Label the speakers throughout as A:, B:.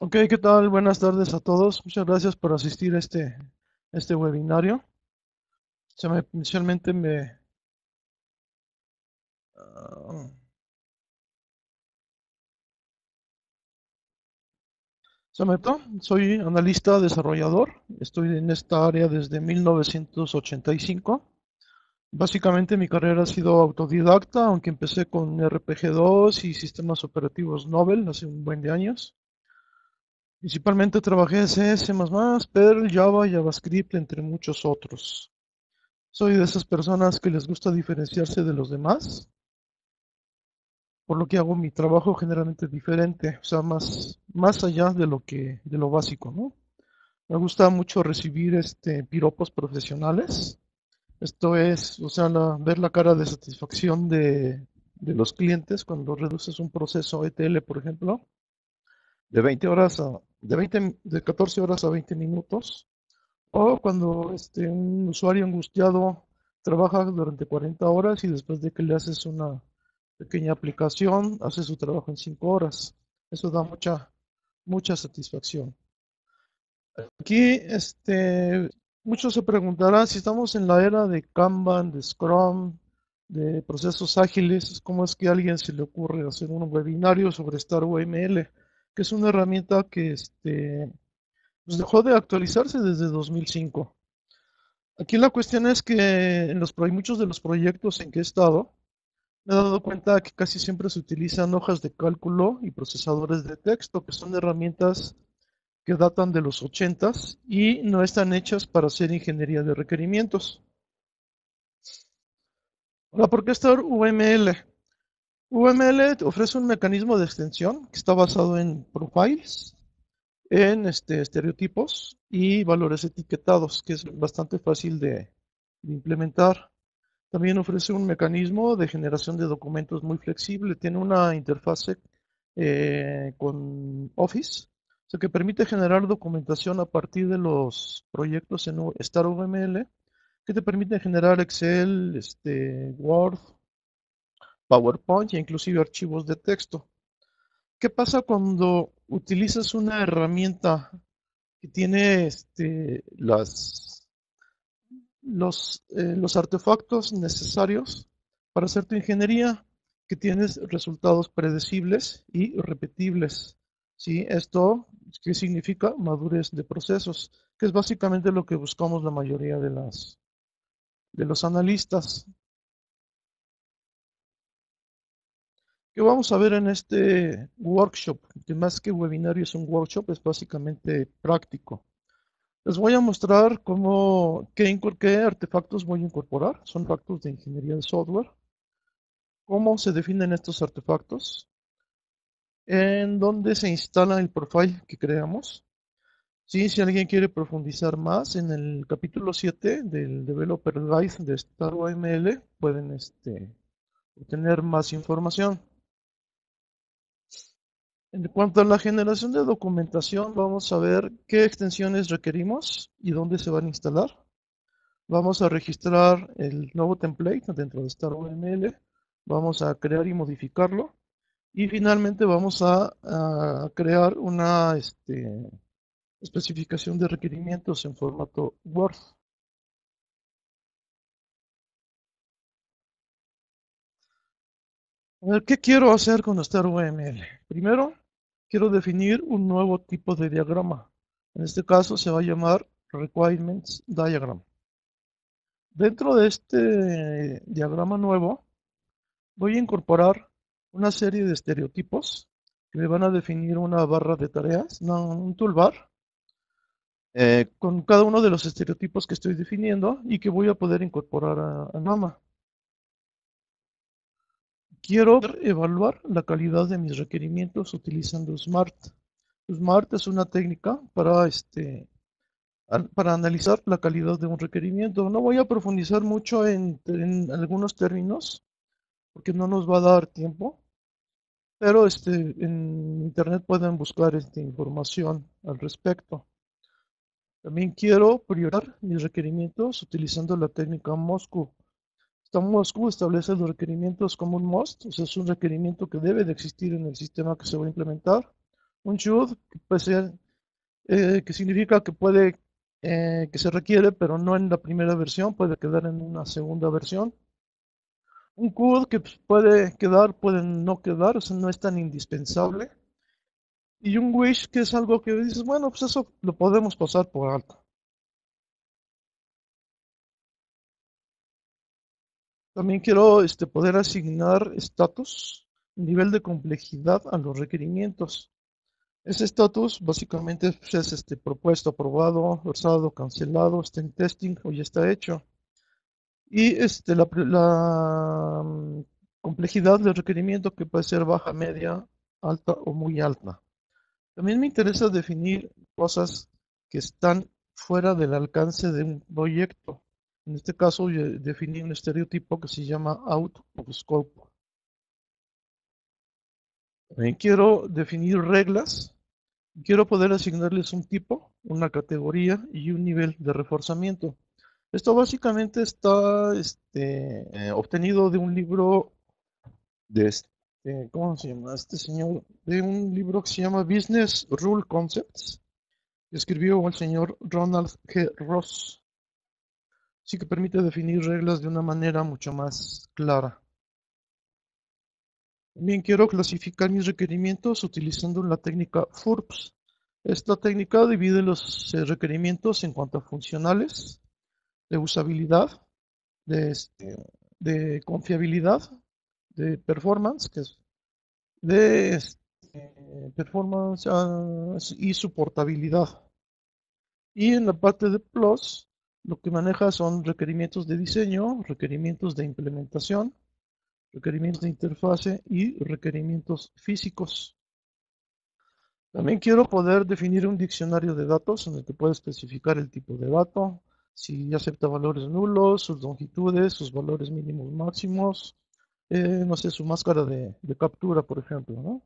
A: Ok, ¿qué tal? Buenas tardes a todos. Muchas gracias por asistir a este webinario. Inicialmente ah, soy analista desarrollador. Estoy en esta área desde 1985. Básicamente mi carrera ha sido autodidacta, aunque empecé con RPG-2 y sistemas operativos Nobel hace un buen de años. Principalmente trabajé en C, C++, Perl, Java, JavaScript, entre muchos otros. Soy de esas personas que les gusta diferenciarse de los demás, por lo que hago mi trabajo generalmente diferente, o sea, más allá de lo básico, ¿no? Me gusta mucho recibir piropos profesionales. Esto es, o sea, ver la cara de satisfacción de los clientes cuando reduces un proceso ETL, por ejemplo, de 20 horas de 14 horas a 20 minutos. O cuando un usuario angustiado trabaja durante 40 horas y después de que le haces una pequeña aplicación, hace su trabajo en 5 horas. Eso da mucha satisfacción. Aquí, muchos se preguntarán si estamos en la era de Kanban, de Scrum, de procesos ágiles, ¿cómo es que a alguien se le ocurre hacer un webinario sobre Star UML, que es una herramienta que pues dejó de actualizarse desde 2005? Aquí la cuestión es que muchos de los proyectos en que he estado, me he dado cuenta que casi siempre se utilizan hojas de cálculo y procesadores de texto, que son herramientas que datan de los 80s y no están hechas para hacer ingeniería de requerimientos. Ahora, ¿por qué está UML? UML te ofrece un mecanismo de extensión que está basado en profiles, en estereotipos y valores etiquetados, que es bastante fácil de implementar. También ofrece un mecanismo de generación de documentos muy flexible. Tiene una interfase con Office, o sea, que permite generar documentación a partir de los proyectos en StarVML, que te permite generar Excel, Word, PowerPoint e inclusive archivos de texto. ¿Qué pasa cuando utilizas una herramienta que tiene los artefactos necesarios para hacer tu ingeniería, que tienes resultados predecibles y repetibles? ¿Sí? Esto, ¿qué significa? Madurez de procesos, que es básicamente lo que buscamos la mayoría de los analistas. ¿Qué vamos a ver en este workshop? Que más que webinario es un workshop, es básicamente práctico. Les voy a mostrar qué artefactos voy a incorporar. Son artefactos de ingeniería de software. Cómo se definen estos artefactos, en dónde se instala el profile que creamos. Sí, si alguien quiere profundizar más, en el capítulo 7 del Developer Guide de StarOML pueden obtener más información. En cuanto a la generación de documentación, vamos a ver qué extensiones requerimos y dónde se van a instalar. Vamos a registrar el nuevo template dentro de StarOML. Vamos a crear y modificarlo. Y finalmente vamos a crear una especificación de requerimientos en formato Word. A ver, ¿qué quiero hacer con StarUML? Primero, quiero definir un nuevo tipo de diagrama. En este caso se va a llamar Requirements Diagram. Dentro de este diagrama nuevo, voy a incorporar una serie de estereotipos que me van a definir una barra de tareas, no, un toolbar, con cada uno de los estereotipos que estoy definiendo y que voy a poder incorporar a Nama. Quiero evaluar la calidad de mis requerimientos utilizando Smart. Smart es una técnica para analizar la calidad de un requerimiento. No voy a profundizar mucho en algunos términos porque no nos va a dar tiempo, pero en internet pueden buscar información al respecto. También quiero priorizar mis requerimientos utilizando la técnica Moscow. Esta Moscow establece los requerimientos como un must, o sea, es un requerimiento que debe de existir en el sistema que se va a implementar, Un should que puede ser, que significa que puede, que se requiere, pero no en la primera versión, puede quedar en una segunda versión. Un could que pues, puede quedar, puede no quedar, o sea, no es tan indispensable. Y un wish que es algo que dices, bueno, pues eso lo podemos pasar por alto. También quiero poder asignar estatus, nivel de complejidad a los requerimientos. Ese estatus básicamente pues, es propuesto, aprobado, versado, cancelado, está en testing o ya está hecho. Y la complejidad del requerimiento que puede ser baja, media, alta o muy alta. También me interesa definir cosas que están fuera del alcance de un proyecto. En este caso, yo definí un estereotipo que se llama out of scope. También quiero definir reglas. Quiero poder asignarles un tipo, una categoría y un nivel de reforzamiento. Esto básicamente está obtenido de un libro de ¿cómo se llama este señor? De un libro que se llama Business Rule Concepts, que escribió el señor Ronald G. Ross. Sí que permite definir reglas de una manera mucho más clara. También quiero clasificar mis requerimientos utilizando la técnica FURPS. Esta técnica divide los requerimientos en cuanto a funcionales, de usabilidad, de, de confiabilidad, de performance, que es de performance y soportabilidad. Y en la parte de Plus, lo que maneja son requerimientos de diseño, requerimientos de implementación, requerimientos de interfase y requerimientos físicos. También quiero poder definir un diccionario de datos en el que pueda especificar el tipo de dato, si acepta valores nulos, sus longitudes, sus valores mínimos máximos, no sé, su máscara de captura, por ejemplo, ¿no?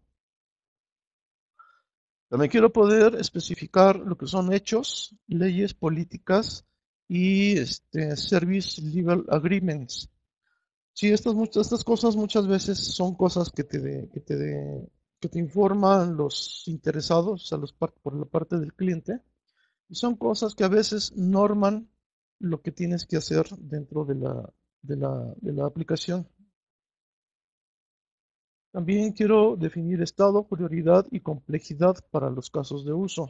A: También quiero poder especificar lo que son hechos, leyes, políticas y Service Legal Agreements. Sí, estas cosas muchas veces son cosas que te informan los interesados, a por la parte del cliente, y son cosas que a veces norman lo que tienes que hacer dentro de la aplicación. También quiero definir estado, prioridad y complejidad para los casos de uso.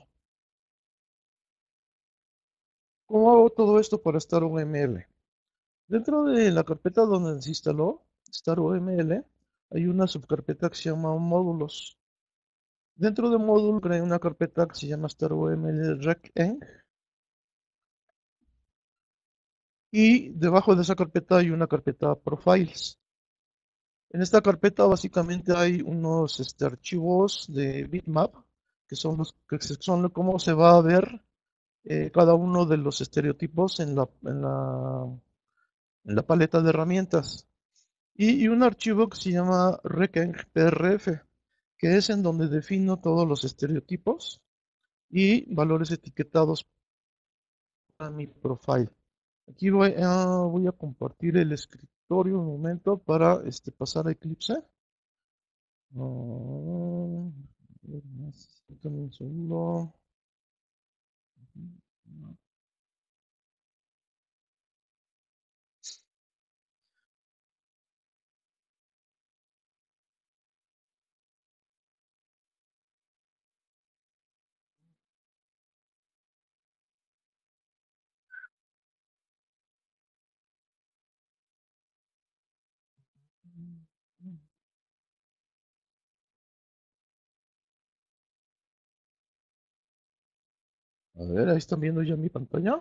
A: ¿Cómo hago todo esto para StarOML? Dentro de la carpeta donde se instaló StarOML, hay una subcarpeta que se llama módulos. Dentro de módulo creé una carpeta que se llama StarOML RecEng y debajo de esa carpeta hay una carpeta Profiles. En esta carpeta básicamente hay unos archivos de bitmap que son cómo se va a ver cada uno de los estereotipos en la paleta de herramientas. Y un archivo que se llama recengprf, que es en donde defino todos los estereotipos y valores etiquetados para mi profile. Aquí voy a compartir el escritorio un momento para pasar a Eclipse. Ah, permítame un segundo. A ver, ahí están viendo ya mi pantalla.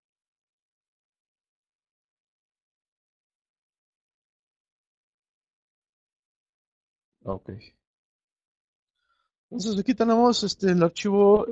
A: Ok. Entonces aquí tenemos el archivo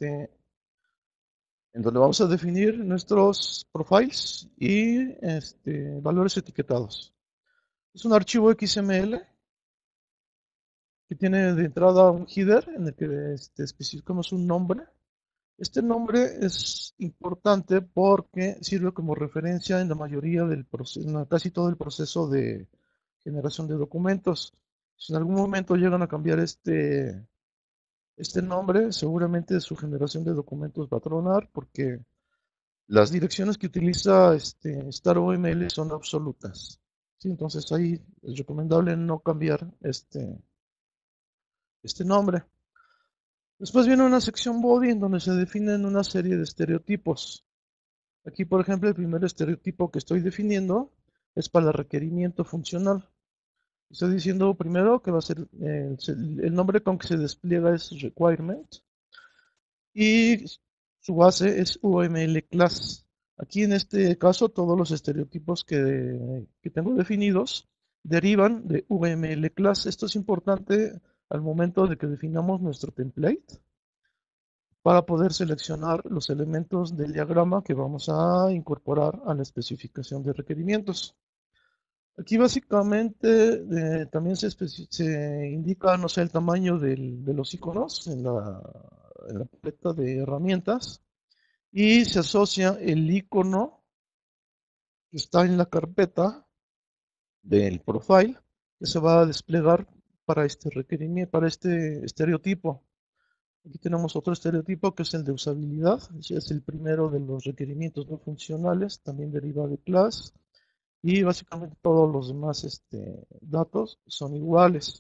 A: en donde vamos a definir nuestros profiles y valores etiquetados. Es un archivo XML que tiene de entrada un header en el que especificamos un nombre. Este nombre es importante porque sirve como referencia en la mayoría del proceso, en casi todo el proceso de generación de documentos. Si en algún momento llegan a cambiar Este nombre seguramente su generación de documentos va a tronar porque las direcciones que utiliza StarOML son absolutas. Sí, entonces ahí es recomendable no cambiar este nombre. Después viene una sección body en donde se definen una serie de estereotipos. Aquí, por ejemplo, el primer estereotipo que estoy definiendo es para el requerimiento funcional. Estoy diciendo primero que va a ser el nombre con que se despliega es requirement y su base es UML class. Aquí en este caso todos los estereotipos que tengo definidos derivan de UML class. Esto es importante al momento de que definamos nuestro template para poder seleccionar los elementos del diagrama que vamos a incorporar a la especificación de requerimientos. Aquí básicamente también se indica, no sé, el tamaño de los iconos en la paleta de herramientas y se asocia el icono que está en la carpeta del profile que se va a desplegar para este requerimiento, para este estereotipo. Aquí tenemos otro estereotipo que es el de usabilidad, es el primero de los requerimientos no funcionales, también deriva de class. Y básicamente todos los demás datos son iguales.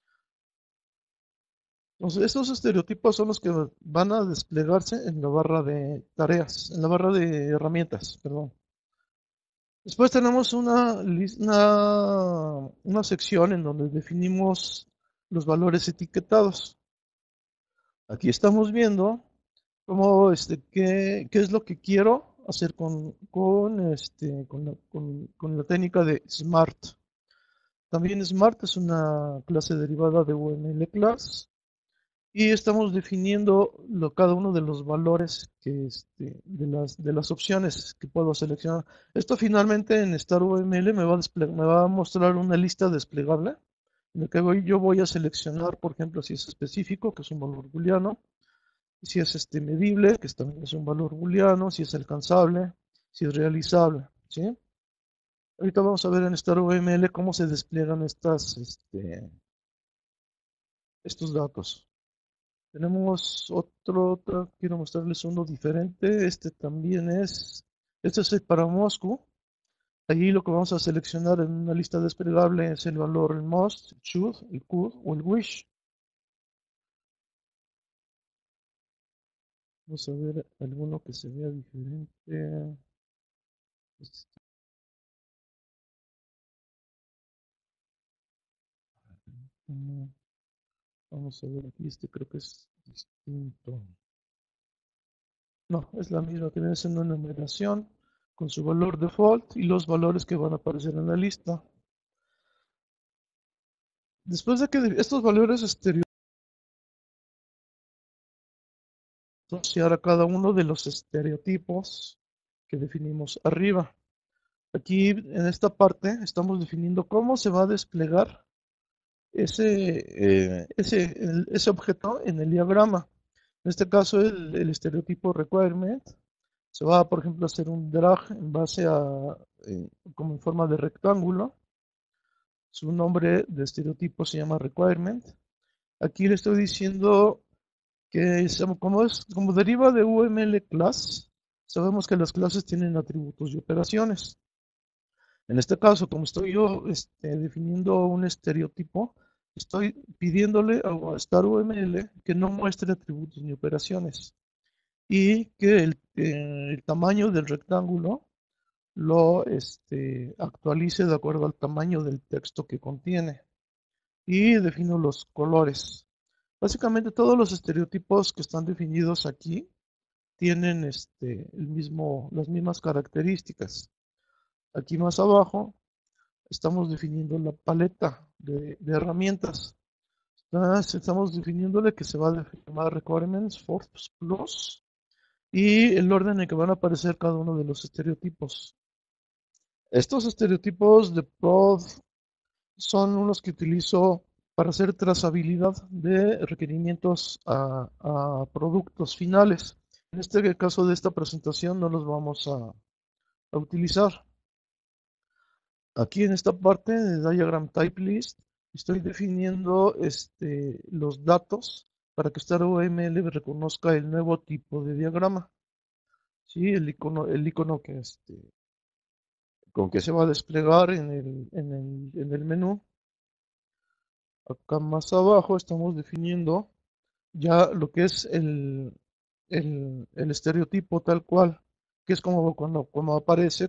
A: Entonces, estos estereotipos son los que van a desplegarse en la barra de tareas, en la barra de herramientas, perdón. Después tenemos una sección en donde definimos los valores etiquetados. Aquí estamos viendo cómo, qué es lo que quiero hacer con la técnica de SMART. También Smart es una clase derivada de UML Class y estamos definiendo cada uno de los valores de las opciones que puedo seleccionar. Esto finalmente en StarUML me va a mostrar una lista desplegable en la que yo voy a seleccionar, por ejemplo, si es específico, que es un valor booleano, si es medible, que también es un valor booleano, si es alcanzable, si es realizable, ¿sí? Ahorita vamos a ver en StarUML cómo se despliegan estos datos. Tenemos quiero mostrarles uno diferente. Este es el para Moscú. Allí lo que vamos a seleccionar en una lista desplegable es el valor el must, el should, el could o el wish. Vamos a ver alguno que se vea diferente. Este, mm, Vamos a ver aquí, creo que es distinto. No, es la misma que viene siendo una numeración con su valor default y los valores que van a aparecer en la lista. Después de que estos valores asociar a cada uno de los estereotipos que definimos arriba. Aquí en esta parte estamos definiendo cómo se va a desplegar ese objeto en el diagrama. En este caso el estereotipo requirement se va, por ejemplo, a hacer un drag en base como en forma de rectángulo. Su nombre de estereotipo se llama requirement. Aquí le estoy diciendo como deriva de UML class, sabemos que las clases tienen atributos y operaciones. En este caso, como estoy yo definiendo un estereotipo, estoy pidiéndole a StarUML que no muestre atributos ni operaciones y que el tamaño del rectángulo lo actualice de acuerdo al tamaño del texto que contiene y defino los colores. Básicamente todos los estereotipos que están definidos aquí tienen las mismas características. Aquí más abajo estamos definiendo la paleta de herramientas. Estamos definiéndole que se va a llamar Requirements Force Plus y el orden en que van a aparecer cada uno de los estereotipos. Estos estereotipos de prod son unos que utilizo para hacer trazabilidad de requerimientos a productos finales. En este caso de esta presentación no los vamos a utilizar. Aquí en esta parte de Diagram Type List estoy definiendo los datos para que StarOML reconozca el nuevo tipo de diagrama. Sí, el icono con que se va a desplegar en el menú. Acá más abajo estamos definiendo ya lo que es el estereotipo tal cual, que es como cuando aparece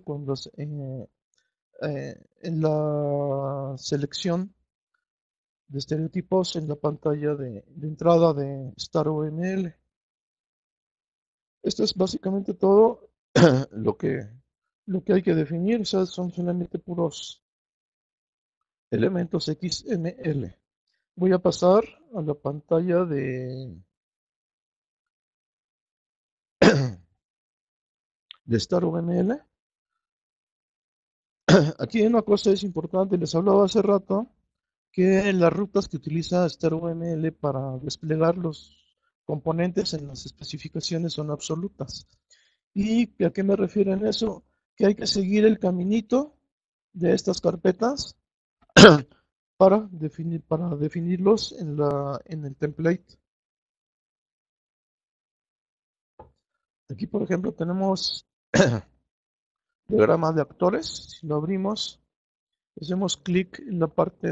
A: en la selección de estereotipos en la pantalla de entrada de StarOML. Esto es básicamente todo lo que, lo que hay que definir, o sea, son solamente puros elementos XML. Voy a pasar a la pantalla de StarOML. Aquí una cosa es importante, les hablaba hace rato que las rutas que utiliza StarOML para desplegar los componentes en las especificaciones son absolutas. ¿Y a qué me refiero en eso? Que hay que seguir el caminito de estas carpetas para definirlos en el template. Aquí, por ejemplo, tenemos diagrama de actores. Si lo abrimos, hacemos clic en la parte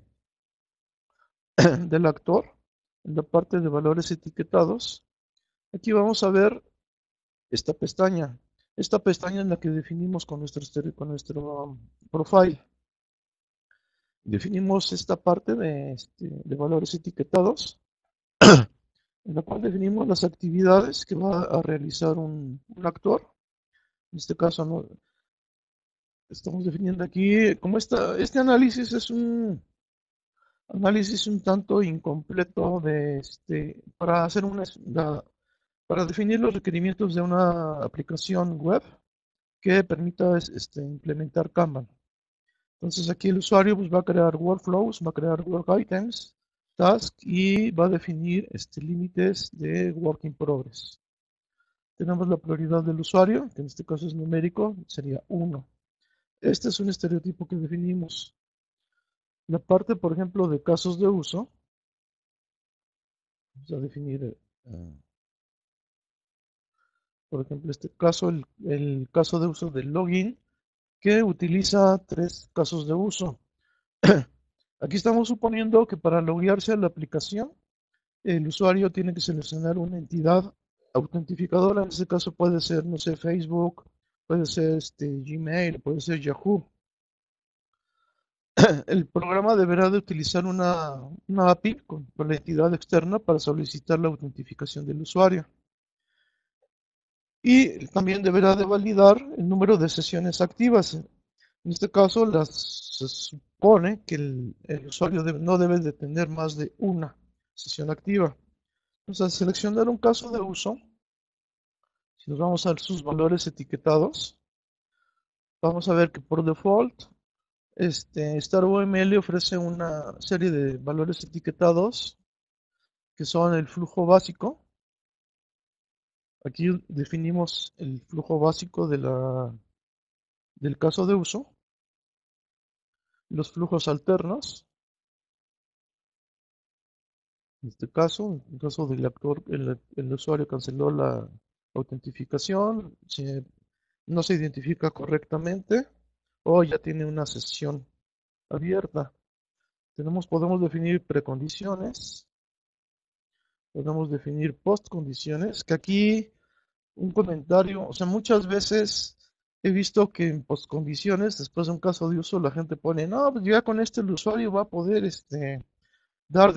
A: del actor, en la parte de valores etiquetados. Aquí vamos a ver esta pestaña. Esta pestaña es la que definimos con nuestro profile. Definimos esta parte de valores etiquetados, en la cual definimos las actividades que va a realizar un actor. En este caso, ¿no? Estamos definiendo aquí, como este análisis es un análisis un tanto incompleto para definir los requerimientos de una aplicación web que permita implementar Kanban. Entonces aquí el usuario pues, va a crear workflows, va a crear work items, task y va a definir límites de work in progress. Tenemos la prioridad del usuario, que en este caso es numérico, sería 1. Este es un estereotipo que definimos. La parte, por ejemplo, de casos de uso, vamos a definir, por ejemplo, este caso, el caso de uso del login, que utiliza 3 casos de uso. Aquí estamos suponiendo que para loguearse a la aplicación, el usuario tiene que seleccionar una entidad autentificadora. En este caso puede ser, no sé, Facebook, puede ser Gmail, puede ser Yahoo. El programa deberá de utilizar una API con la entidad externa para solicitar la autentificación del usuario. Y también deberá de validar el número de sesiones activas. En este caso, se supone que el usuario no debe de tener más de una sesión activa. Entonces, al seleccionar un caso de uso, si nos vamos a sus valores etiquetados, vamos a ver que por default, StarOML ofrece una serie de valores etiquetados que son el flujo básico. Aquí definimos el flujo básico del caso de uso, los flujos alternos. En este caso, en el caso del actor, el usuario canceló la autentificación, no se identifica correctamente o ya tiene una sesión abierta. Podemos definir precondiciones, podemos definir postcondiciones, que aquí un comentario, o sea, muchas veces he visto que en postcondiciones, después de un caso de uso, la gente pone, no, pues ya con el usuario va a poder dar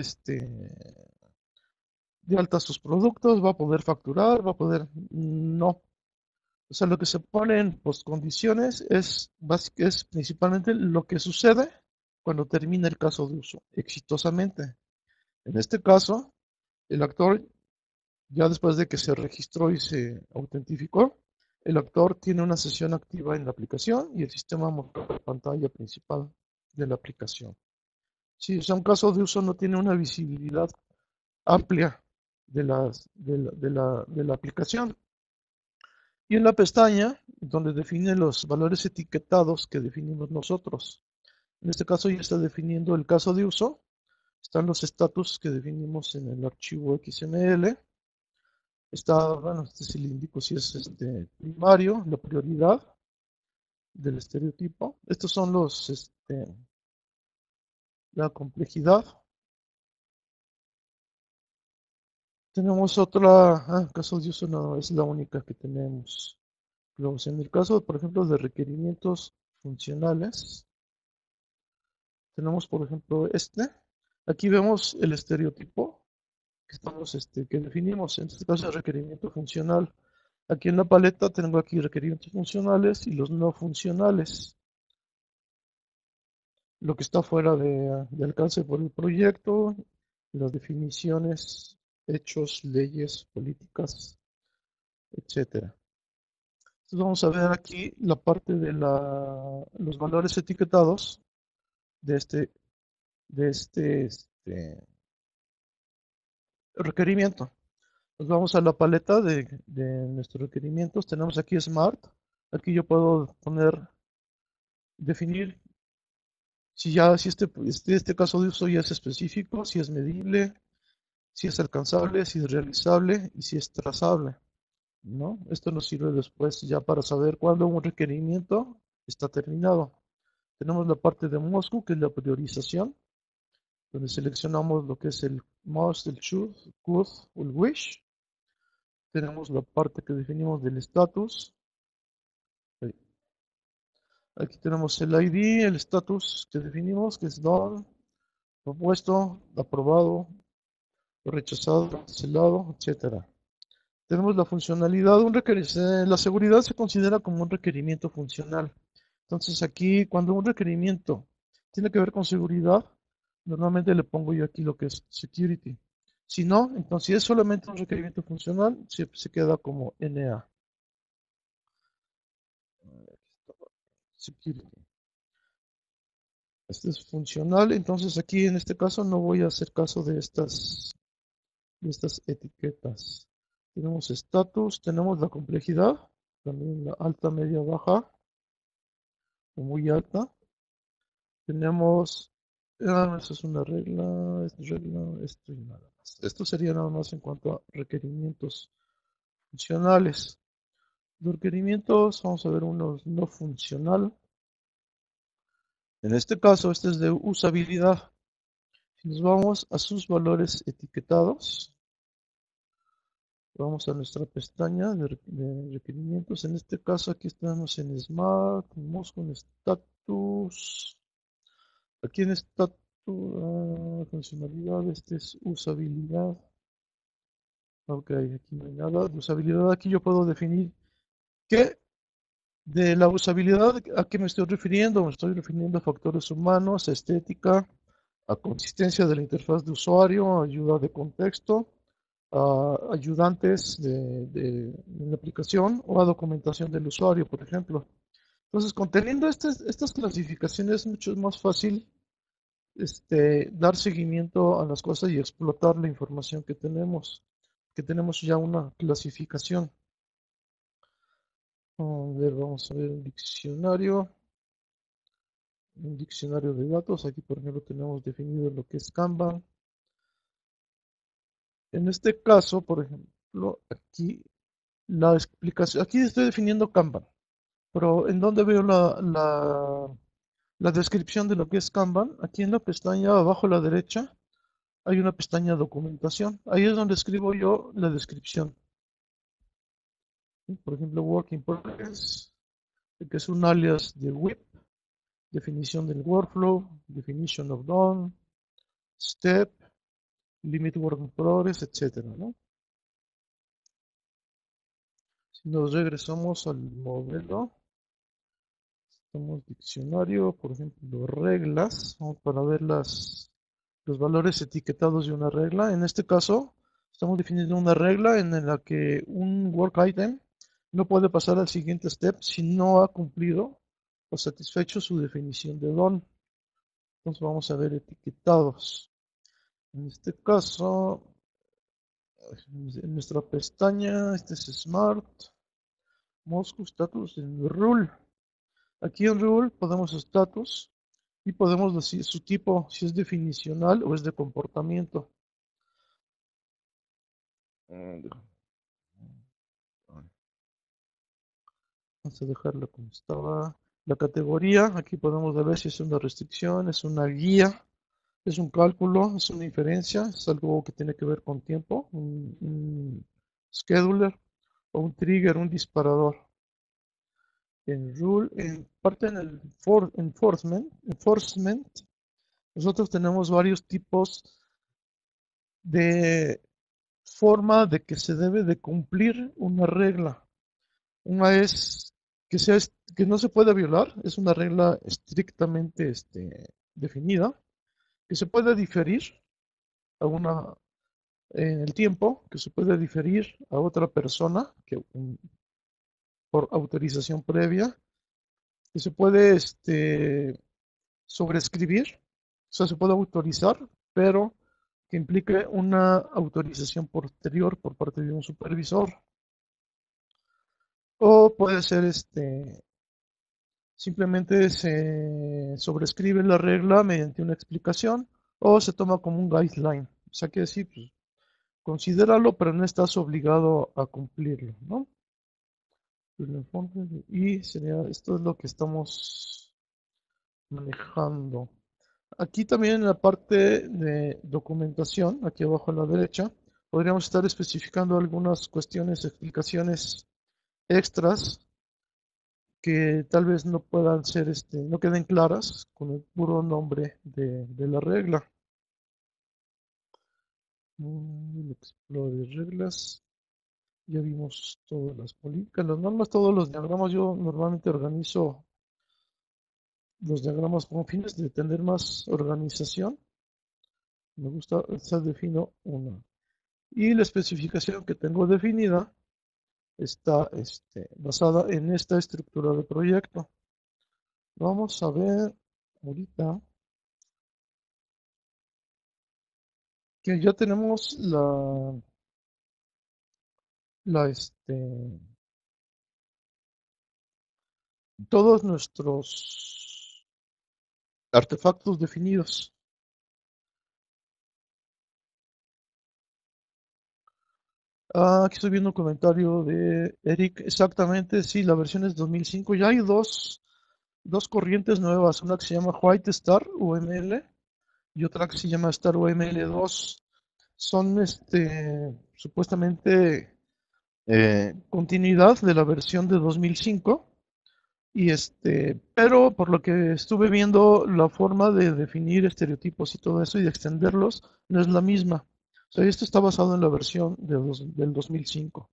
A: de alta sus productos, va a poder facturar, va a poder, no. O sea, lo que se pone en postcondiciones es principalmente lo que sucede cuando termina el caso de uso exitosamente. En este caso, el actor, ya después de que se registró y se autentificó, el actor tiene una sesión activa en la aplicación y el sistema muestra la pantalla principal de la aplicación. Si un caso de uso no tiene una visibilidad amplia de la aplicación. Y en la pestaña, donde define los valores etiquetados que definimos nosotros. En este caso ya está definiendo el caso de uso. Están los status que definimos en el archivo XML. Está, bueno, este sí le indico si es primario, la prioridad del estereotipo. Estos son la complejidad. Tenemos otra, caso de uso no es la única que tenemos. Luego, en el caso, por ejemplo, de requerimientos funcionales, tenemos, por ejemplo, Aquí vemos el estereotipo que definimos. En este caso, el requerimiento funcional. Aquí en la paleta tengo aquí requerimientos funcionales y los no funcionales. Lo que está fuera de alcance por el proyecto, las definiciones, hechos, leyes, políticas, etcétera. Entonces vamos a ver aquí la parte de los valores etiquetados de este requerimiento. Nos vamos a la paleta de nuestros requerimientos. Tenemos aquí Smart. Aquí yo puedo definir si este caso de uso ya es específico, si es medible, si es alcanzable, si es realizable y si es trazable, ¿no? Esto nos sirve después ya para saber cuándo un requerimiento está terminado. Tenemos la parte de Moscow, que es la priorización, donde seleccionamos lo que es el must, el should, could o el wish. Tenemos la parte que definimos del status. Aquí tenemos el ID, el status que definimos, que es done, propuesto, aprobado, rechazado, cancelado, etcétera. Tenemos la funcionalidad, la seguridad se considera como un requerimiento funcional. Entonces aquí, cuando un requerimiento tiene que ver con seguridad, normalmente le pongo yo aquí lo que es security. Si no, entonces si es solamente un requerimiento funcional, se queda como NA. Security. Este es funcional, entonces aquí en este caso no voy a hacer caso de estas etiquetas. Tenemos status, tenemos la complejidad, también la alta, media, baja, o muy alta. Tenemos, eso es una regla, esto y nada más. Esto sería nada más en cuanto a requerimientos funcionales. Los requerimientos, vamos a ver unos no funcional. En este caso, este es de usabilidad. Si nos vamos a sus valores etiquetados, vamos a nuestra pestaña de requerimientos. En este caso, aquí estamos en Smart, vamos con Status. Aquí en Status, funcionalidad, este es usabilidad. Ok, aquí no hay nada. De usabilidad, aquí yo puedo definir qué de la usabilidad a qué me estoy refiriendo. Me estoy refiriendo a factores humanos, a estética, a consistencia de la interfaz de usuario, ayuda de contexto, a ayudantes de la aplicación o a documentación del usuario, por ejemplo. Entonces, conteniendo estas clasificaciones es mucho más fácil dar seguimiento a las cosas y explotar la información que tenemos ya una clasificación. A ver, vamos a ver un diccionario de datos. Aquí, por ejemplo, tenemos definido lo que es Kanban. En este caso, por ejemplo, aquí la explicación, aquí estoy definiendo Kanban, pero ¿en dónde veo la descripción de lo que es Kanban? Aquí en la pestaña abajo a la derecha hay una pestaña documentación. Ahí es donde escribo yo la descripción. ¿Sí? Por ejemplo, Work in Progress, que es un alias de WIP, definición del workflow, definition of done, step, limit work in progress, etcétera, ¿no? Si nos regresamos al modelo, tenemos diccionario, por ejemplo, reglas, vamos para ver los valores etiquetados de una regla. En este caso, estamos definiendo una regla en la que un work item no puede pasar al siguiente step si no ha cumplido o satisfecho su definición de done. Entonces vamos a ver etiquetados. En este caso, en nuestra pestaña, este es Smart, Moscow Status en Rule. Aquí en Rule podemos status Y podemos decir su tipo, si es definicional o es de comportamiento. Vamos a dejarlo como estaba. La categoría, aquí podemos ver si es una restricción, es una guía, es un cálculo, es una inferencia, es algo que tiene que ver con tiempo, un scheduler o un trigger, un disparador. En rule, en parte en el enforcement, nosotros tenemos varios tipos de forma de que se debe de cumplir una regla. Una es que, que no se puede violar, es una regla estrictamente definida, que se puede diferir a una, en el tiempo, que se puede diferir a otra persona por autorización previa, que se puede sobrescribir, o sea, se puede autorizar, pero que implique una autorización posterior por parte de un supervisor. O puede ser simplemente se sobrescribe la regla mediante una explicación o se toma como un guideline. O sea, que decir, pues, considéralo, pero no estás obligado a cumplirlo, ¿no? Y sería, esto es lo que estamos manejando. Aquí también en la parte de documentación, aquí abajo a la derecha, podríamos estar especificando algunas cuestiones, explicaciones extras que tal vez no puedan ser, no queden claras con el puro nombre de la regla. Explorer reglas. Ya vimos todas las políticas, las normas, todos los diagramas. Yo normalmente organizo los diagramas con fines de tener más organización. Me gusta, defino una. Y la especificación que tengo definida está basada en esta estructura de proyecto. Vamos a ver ahorita que ya tenemos la todos nuestros artefactos definidos. Aquí estoy viendo un comentario de Eric. Exactamente, sí, la versión es 2005. Ya hay dos corrientes nuevas, una que se llama White Star UML y otra que se llama Star UML 2. Son supuestamente continuidad de la versión de 2005. Y pero por lo que estuve viendo, la forma de definir estereotipos y todo eso y de extenderlos no es la misma. O sea, esto está basado en la versión del 2005.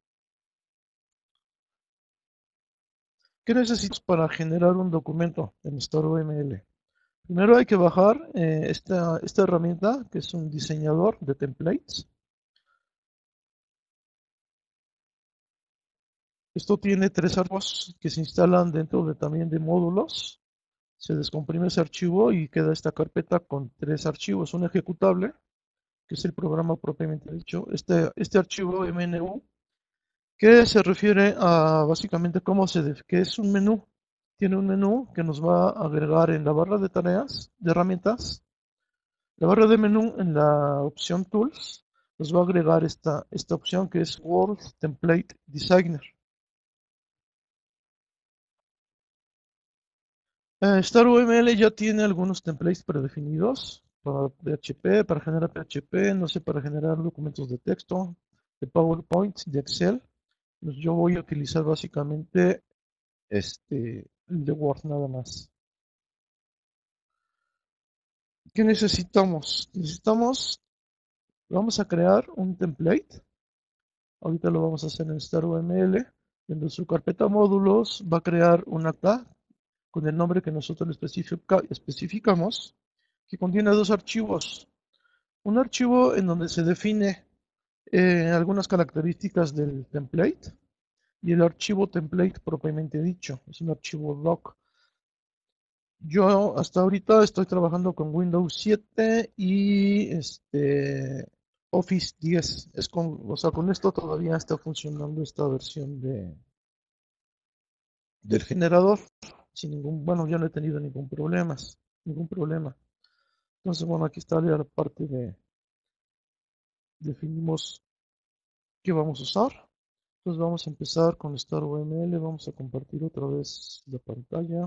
A: ¿Qué necesitas para generar un documento en StarOML? Primero hay que bajar esta herramienta, que es un diseñador de templates. Esto tiene 3 archivos que se instalan dentro también de módulos. Se descomprime ese archivo y queda esta carpeta con 3 archivos. Un ejecutable, que es el programa propiamente dicho. Este archivo MNU, que se refiere a básicamente que es un menú. Tiene un menú que nos va a agregar en la barra de tareas, de herramientas. La barra de menú en la opción Tools nos va a agregar esta opción que es World Template Designer. StarUML ya tiene algunos templates predefinidos para PHP, para generar PHP, no sé, para generar documentos de texto, de PowerPoint, de Excel. Pues yo voy a utilizar básicamente el de Word nada más. ¿Qué necesitamos? Vamos a crear un template. Ahorita lo vamos a hacer en StarUML. En su carpeta módulos va a crear un acta con el nombre que nosotros le especificamos, que contiene 2 archivos. Un archivo en donde se define algunas características del template y el archivo template propiamente dicho. Es un archivo doc. Yo hasta ahorita estoy trabajando con Windows 7 y Office 10. O sea, con esto todavía está funcionando esta versión del generador. Sin ningún, bueno, ya no he tenido ningún problema. ningún problema. Entonces, bueno, aquí está ya la parte de definimos qué vamos a usar. Entonces vamos a empezar con StarOML, vamos a compartir otra vez la pantalla.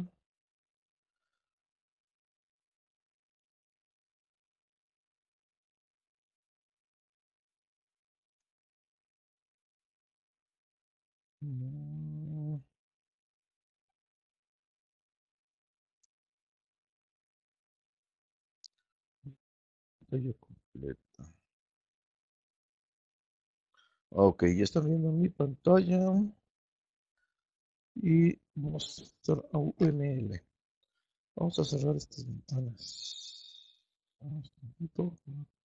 A: Mm, Pantalla completa. Ok, ya están viendo mi pantalla y vamos a estar a UML. Vamos a cerrar estas ventanas. Vamos un poquito.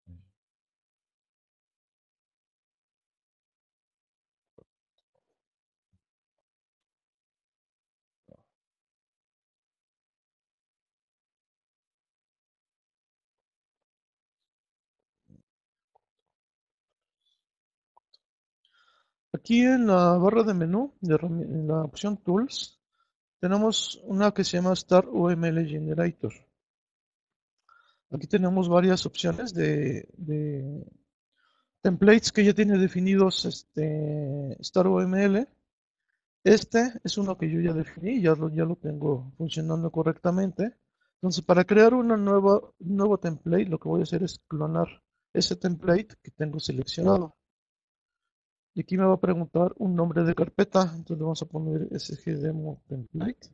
A: Aquí en la barra de menú, en la opción Tools, tenemos una que se llama Start UML Generator. Aquí tenemos varias opciones de templates que ya tiene definidos StarOML. Este es uno que yo ya definí, ya lo tengo funcionando correctamente. Entonces, para crear un nuevo template, lo que voy a hacer es clonar ese template que tengo seleccionado. Y aquí me va a preguntar un nombre de carpeta. Entonces le vamos a poner sgdemo template.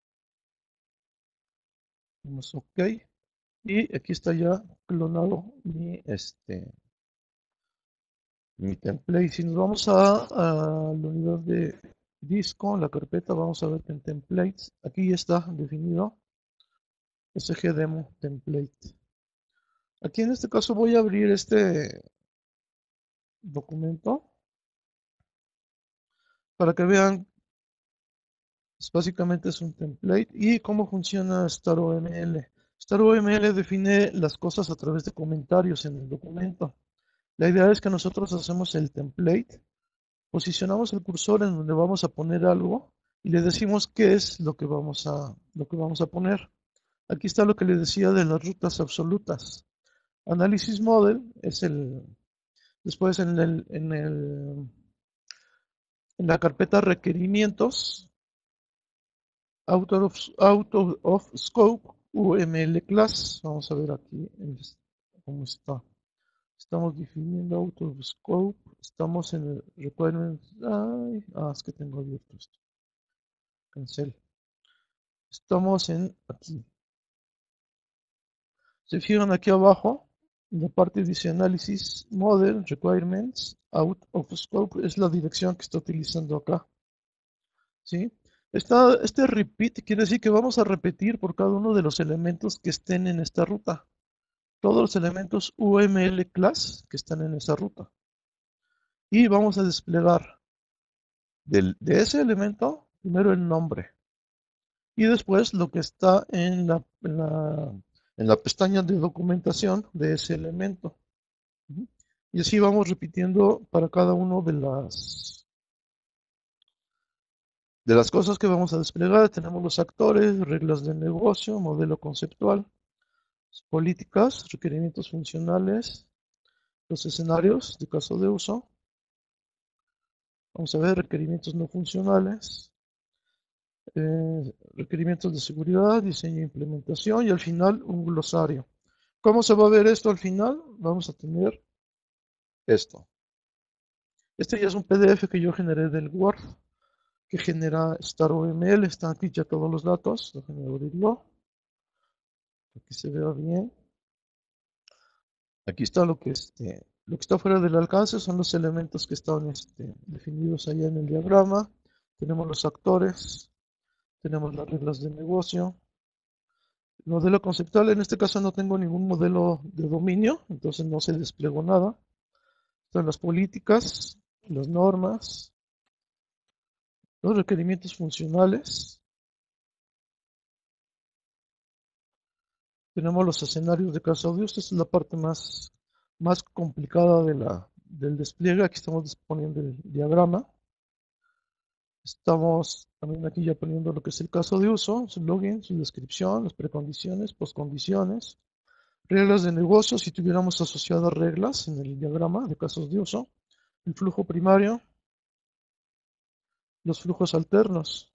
A: Damos OK. Y aquí está ya clonado mi template. Si nos vamos a la unidad de disco, la carpeta, vamos a ver que en templates, aquí ya está definido sgdemo template. Aquí en este caso voy a abrir este documento para que vean, básicamente es un template y cómo funciona StarOML. StarOML define las cosas a través de comentarios en el documento. La idea es que nosotros hacemos el template, posicionamos el cursor en donde vamos a poner algo y le decimos qué es lo que vamos a poner. Aquí está lo que le decía de las rutas absolutas. Analysis Model es después en la carpeta requerimientos, out of scope, UML class. Vamos a ver aquí cómo está. Estamos definiendo out of scope. Estamos en el requirements. Es que tengo abierto esto. Cancel. Estamos en aquí. Se fijan aquí abajo. En la parte dice Analysis Model Requirements Out of Scope. Es la dirección que está utilizando acá. ¿Sí? Este repeat quiere decir que vamos a repetir por cada uno de los elementos que estén en esta ruta. Todos los elementos UML class que están en esa ruta. Y vamos a desplegar de ese elemento primero el nombre. Y después lo que está en la pestaña de documentación de ese elemento. Y así vamos repitiendo para cada uno de las cosas que vamos a desplegar. Tenemos los actores, reglas de negocio, modelo conceptual, políticas, requerimientos funcionales, los escenarios de caso de uso. Vamos a ver requerimientos no funcionales, requerimientos de seguridad, diseño e implementación y al final un glosario. ¿Cómo se va a ver esto al final? Vamos a tener esto. Este ya es un PDF que yo generé del Word, que genera StarOML. Están aquí ya todos los datos. Déjenme abrirlo. Aquí se vea bien. Aquí está lo que está fuera del alcance, son los elementos que están definidos allá en el diagrama. Tenemos los actores, tenemos las reglas de negocio. El modelo conceptual, en este caso no tengo ningún modelo de dominio, entonces no se desplegó nada. Están las políticas, las normas, los requerimientos funcionales. Tenemos los escenarios de caso de uso. Esta es la parte más complicada del despliegue. Aquí estamos disponiendo el diagrama. Estamos también aquí ya poniendo lo que es el caso de uso, su login, su descripción, las precondiciones, postcondiciones, reglas de negocio si tuviéramos asociadas reglas en el diagrama de casos de uso, el flujo primario, los flujos alternos.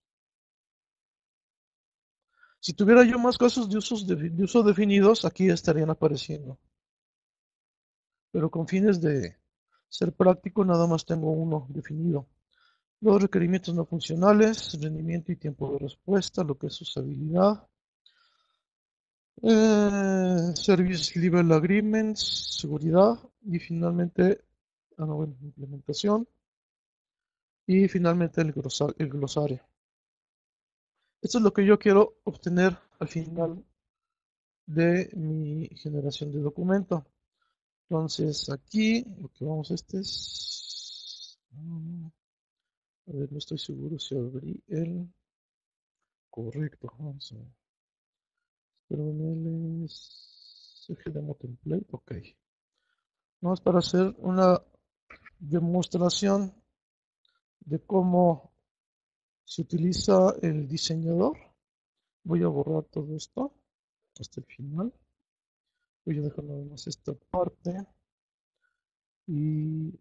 A: Si tuviera yo más casos de uso definidos, aquí estarían apareciendo. Pero con fines de ser práctico, nada más tengo uno definido. Los requerimientos no funcionales, rendimiento y tiempo de respuesta, lo que es usabilidad. Service Level Agreements, seguridad. Y finalmente, bueno, implementación. Y finalmente el glosario. Esto es lo que yo quiero obtener al final de mi generación de documento. Entonces aquí lo que vamos a a ver, no estoy seguro si abrí el correcto. Vamos a ver. Pero en el CGDemo template, ok. Vamos para hacer una demostración de cómo se utiliza el diseñador. Voy a borrar todo esto hasta el final. Voy a dejar nada más esta parte y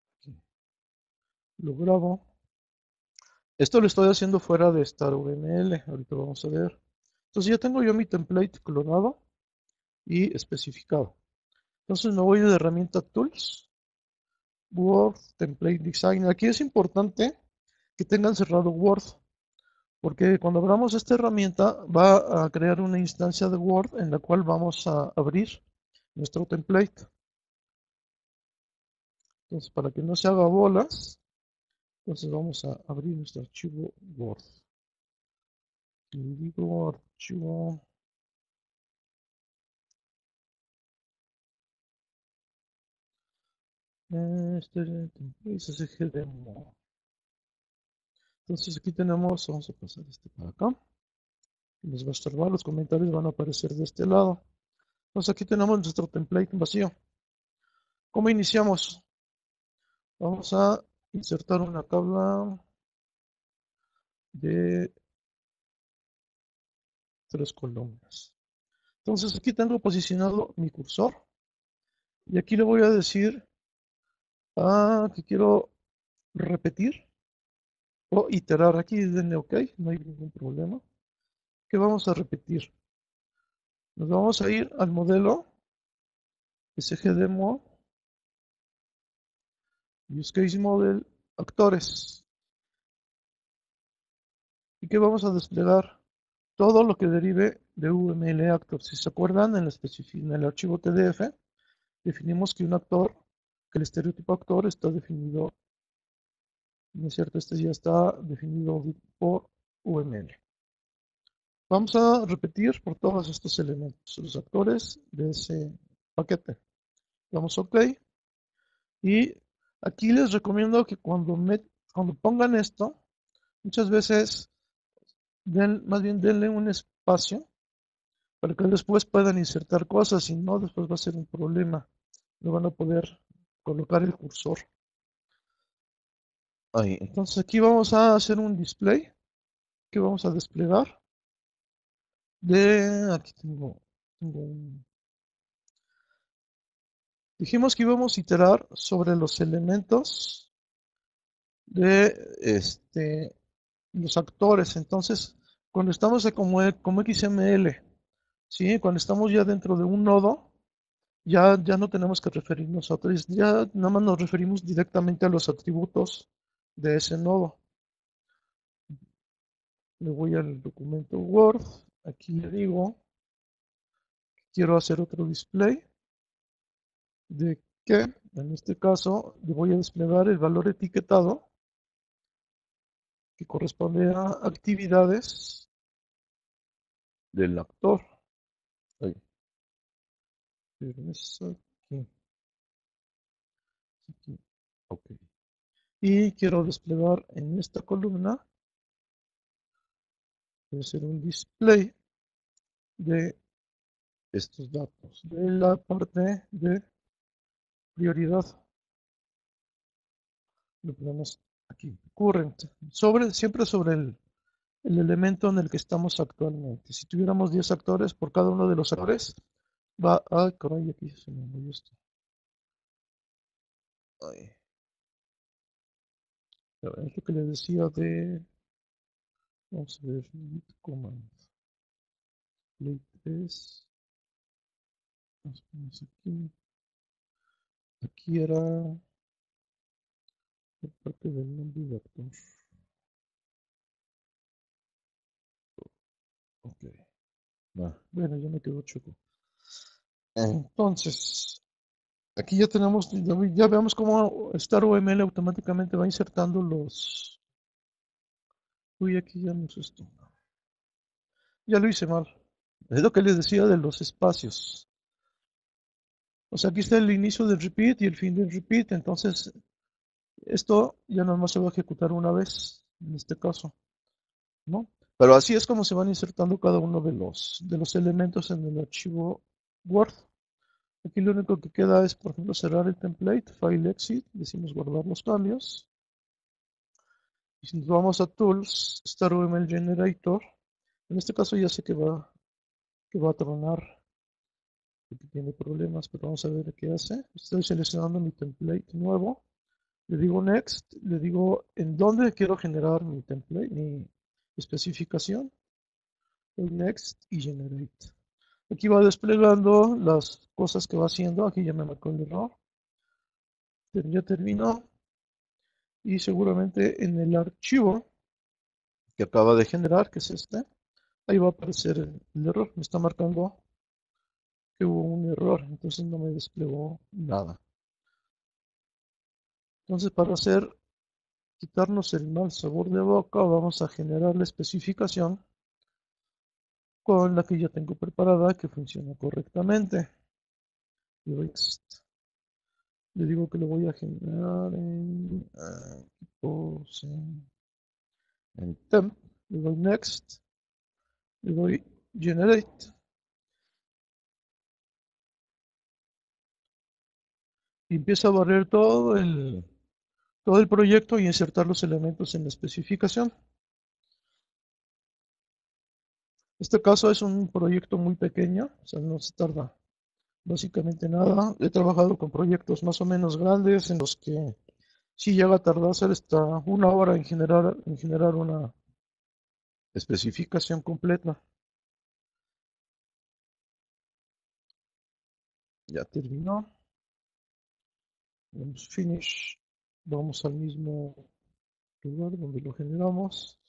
A: lo grabo. Esto lo estoy haciendo fuera de StarVML. Ahorita vamos a ver. Entonces ya tengo yo mi template clonado y especificado. Entonces me voy de herramienta Tools, Word, Template Design. Aquí es importante que tengan cerrado Word, porque cuando abramos esta herramienta va a crear una instancia de Word en la cual vamos a abrir nuestro template. Entonces, para que no se haga bolas, entonces vamos a abrir nuestro archivo Word. Le digo archivo template SSG demo. Entonces aquí tenemos, vamos a pasar este para acá. Les va a estorbar, los comentarios van a aparecer de este lado. Entonces aquí tenemos nuestro template vacío. ¿Cómo iniciamos? Vamos a insertar una tabla de 3 columnas. Entonces aquí tengo posicionado mi cursor y aquí le voy a decir que quiero repetir o iterar. Aquí denle OK, no hay ningún problema. ¿Qué vamos a repetir? Nos vamos a ir al modelo SGDemo Use Case Model Actores. ¿Y qué vamos a desplegar? Todo lo que derive de UML Actor. Si se acuerdan, en el archivo TDF definimos que un actor, que el estereotipo actor está definido, ¿no es cierto? Este ya está definido por UML. Vamos a repetir por todos estos elementos, los actores de ese paquete. Damos OK. Y aquí les recomiendo que cuando pongan esto, muchas veces más bien denle un espacio para que después puedan insertar cosas, si no, después va a ser un problema. No van a poder colocar el cursor ahí. Entonces aquí vamos a hacer un display que vamos a desplegar aquí tengo dijimos que íbamos a iterar sobre los elementos de los actores. Entonces, cuando estamos como XML, ¿sí? Cuando estamos ya dentro de un nodo, ya no tenemos que referirnos a otros, ya nada más nos referimos directamente a los atributos de ese nodo. Le voy al documento Word, aquí le digo, quiero hacer otro display de que, en este caso, le voy a desplegar el valor etiquetado que corresponde a actividades del actor. Ahí. Es aquí, aquí. Ok. Y quiero desplegar en esta columna, voy a hacer un display de estos datos, de la parte de prioridad. Le ponemos aquí, current, siempre sobre el elemento en el que estamos actualmente. Si tuviéramos 10 actores, por cada uno de los actores va a... caray, aquí se me movió esto. Ay, es lo que les decía de... Vamos a ver, git command, play 3. Aquí, aquí era por parte del nombre de actor. Ok, bueno, ya me quedó choco. Entonces, aquí ya tenemos, ya vemos cómo StarOML automáticamente va insertando los... Uy, aquí ya no es esto. Ya lo hice mal. Es lo que les decía de los espacios. O sea, aquí está el inicio del repeat y el fin del repeat. Entonces, esto ya nada más se va a ejecutar una vez, en este caso, ¿no? Pero así es como se van insertando cada uno de los elementos en el archivo Word. Aquí lo único que queda es, por ejemplo, cerrar el template, file exit, decimos guardar los cambios. Y si nos vamos a Tools, StarOML Generator, en este caso ya sé que va a tronar, porque tiene problemas, pero vamos a ver qué hace. Estoy seleccionando mi template nuevo, le digo Next, le digo en dónde quiero generar mi template, mi especificación, doy Next y Generate. Aquí va desplegando las cosas que va haciendo, aquí ya me marcó el error, ya terminó, y seguramente en el archivo que acaba de generar, que es este, ahí va a aparecer el error, me está marcando que hubo un error, entonces no me desplegó nada. Entonces para quitarnos el mal sabor de boca, vamos a generar la especificación con la que ya tengo preparada que funciona correctamente. Le digo que lo voy a generar en temp, le doy next, le doy generate y empiezo a barrer todo el proyecto y insertar los elementos en la especificación. Este caso es un proyecto muy pequeño, o sea, no se tarda básicamente nada. He trabajado con proyectos más o menos grandes en los que sí llega a tardarse hasta una hora en generar una especificación completa. Ya terminó. Vamos finish. Vamos al mismo lugar donde lo generamos.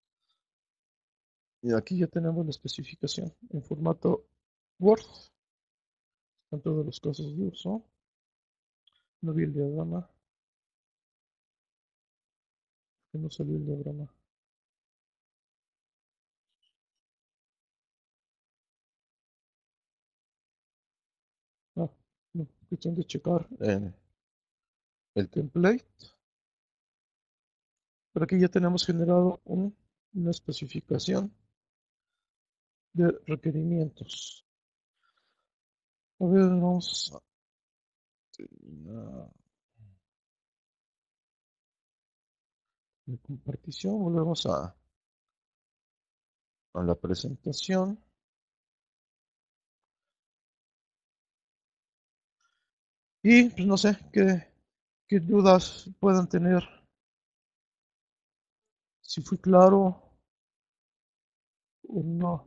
A: Y aquí ya tenemos la especificación en formato Word. Están todos los casos de uso. No vi el diagrama. Que no salió el diagrama. Ah, no, cuestión de checar el template. Pero aquí ya tenemos generado una especificación de requerimientos. A ver, vamos a terminar la compartición. Volvemos a la presentación. Y pues no sé qué dudas puedan tener. Si fui claro o no.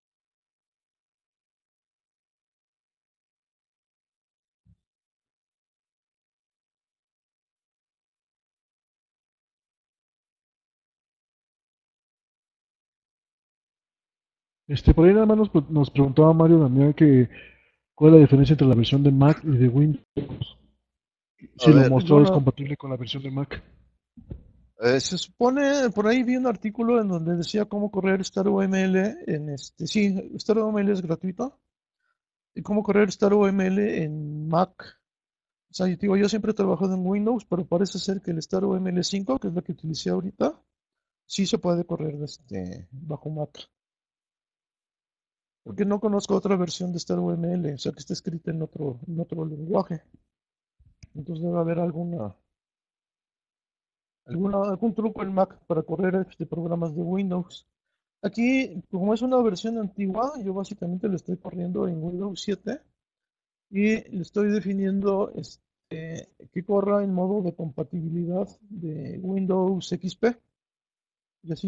B: Por ahí nada más nos preguntaba Mario Damián que cuál es la diferencia entre la versión de Mac y de Windows,
A: A
B: si lo
A: ver,
B: mostró es
A: bueno,
B: compatible con la versión de Mac.
A: se supone, por ahí vi un artículo en donde decía cómo correr StarOML sí, StarOML es gratuito, y cómo correr StarOML en Mac. O sea, yo digo, yo siempre he trabajado en Windows, pero parece ser que el StarOML 5, que es la que utilicé ahorita, sí se puede correr bajo Mac. Porque no conozco otra versión de StarOML, o sea, que esté escrita en otro lenguaje. Entonces debe haber alguna. algún truco en Mac para correr programas de Windows. Aquí, como es una versión antigua, yo básicamente lo estoy corriendo en Windows 7 y le estoy definiendo que corra en modo de compatibilidad de Windows XP y así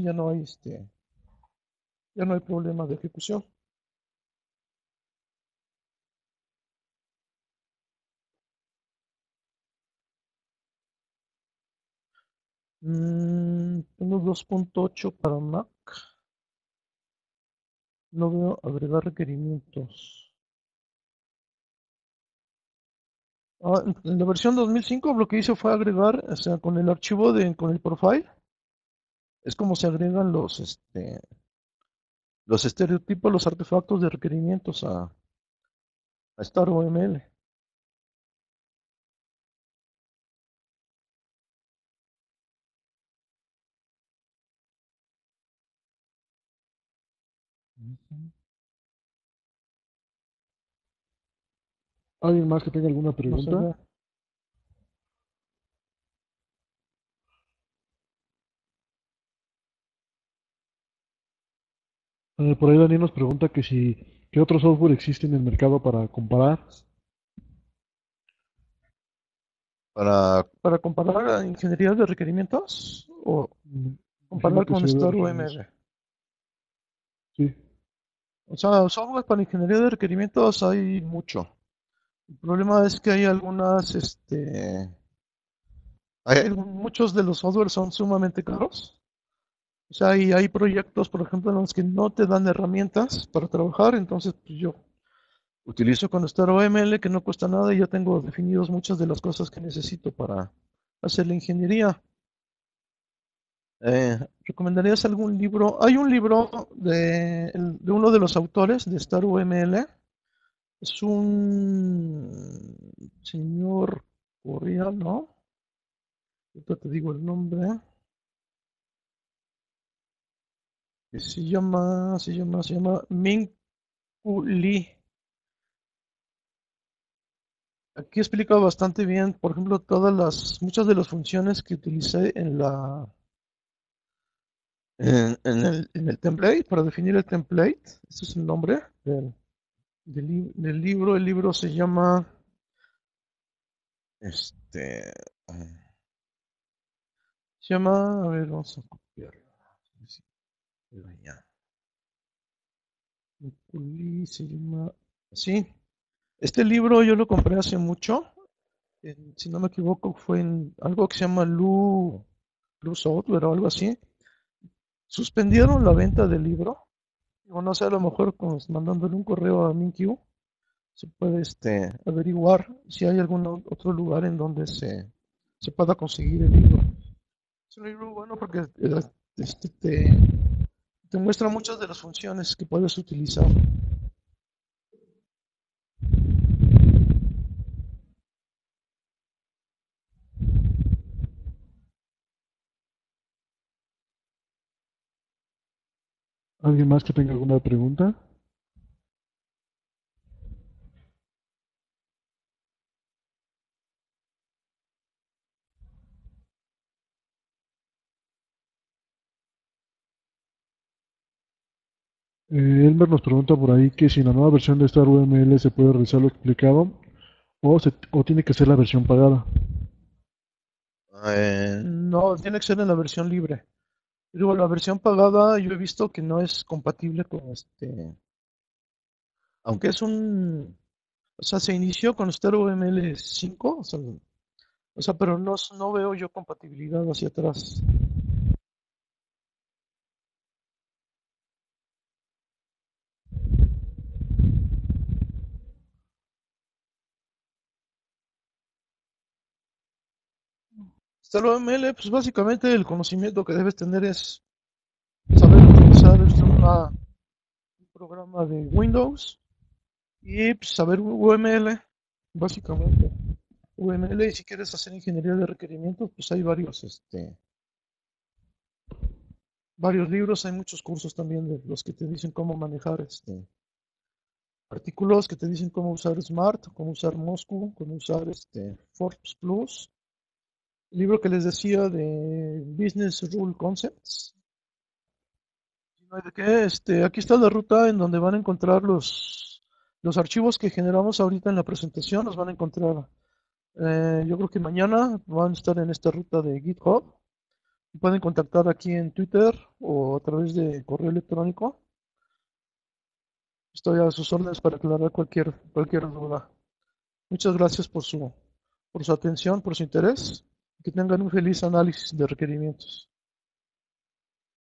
A: ya no hay problema de ejecución. Tengo 2.8 para Mac. No veo agregar requerimientos. En la versión 2005 lo que hice fue agregar, o sea, con el archivo con el profile, es como se agregan los estereotipos, los artefactos de requerimientos a StarOML.
B: ¿Alguien más que tenga alguna
A: No se
B: pregunta?
A: ve.
B: Por ahí Daniel nos pregunta que si, ¿qué otro software existe en el mercado para comparar?
A: Para comparar a ingeniería de requerimientos o
B: Imagino
A: comparar
B: que
A: con
B: se debe referir a eso.
A: StarOML.
B: Sí.
A: O sea, software para ingeniería de requerimientos hay mucho. El problema es que hay muchos de los softwares son sumamente caros. O sea, y hay proyectos, por ejemplo, en los que no te dan herramientas para trabajar, entonces pues yo utilizo con StarOML que no cuesta nada y ya tengo definidos muchas de las cosas que necesito para hacer la ingeniería. ¿Recomendarías algún libro? Hay un libro de uno de los autores de StarOML. Es un señor coreano. Ahorita te digo el nombre. Que se llama Min-Ku Lee. Aquí explica bastante bien, por ejemplo, muchas de las funciones que utilicé en el template, para definir el template. Ese es el nombre del libro. El libro se llama, este, a ver, vamos a copiarlo. Se llama, sí, este libro yo lo compré hace mucho. Si no me equivoco, fue en algo que se llama Lu Software o algo así. Suspendieron la venta del libro. O no sé, a lo mejor mandándole un correo a MinQ se puede averiguar si hay algún otro lugar en donde se pueda conseguir el libro. Es un libro bueno porque este, te, te muestra muchas de las funciones que puedes utilizar.
B: ¿Alguien más que tenga alguna pregunta? Elmer nos pregunta por ahí que si en la nueva versión de StarUML se puede realizar lo explicado o tiene que ser la versión pagada.
A: No, tiene que ser en la versión libre. Digo, la versión pagada yo he visto que no es compatible con aunque o sea, se inició con StarOML 5, o sea, pero no veo yo compatibilidad hacia atrás. StarOML, pues básicamente el conocimiento que debes tener es saber utilizar un programa de Windows y pues, saber UML, básicamente. UML, y si quieres hacer ingeniería de requerimientos, pues hay varios libros, hay muchos cursos también de los que te dicen cómo manejar artículos, que te dicen cómo usar Smart, cómo usar Moscú, cómo usar Forbes Plus. El libro que les decía de Business Rule Concepts. No hay de qué, aquí está la ruta en donde van a encontrar los archivos que generamos ahorita en la presentación, los van a encontrar. Yo creo que mañana van a estar en esta ruta de GitHub. Pueden contactar aquí en Twitter o a través de correo electrónico. Estoy a sus órdenes para aclarar cualquier duda. Muchas gracias por su atención, por su interés. Que tengan un feliz análisis de requerimientos.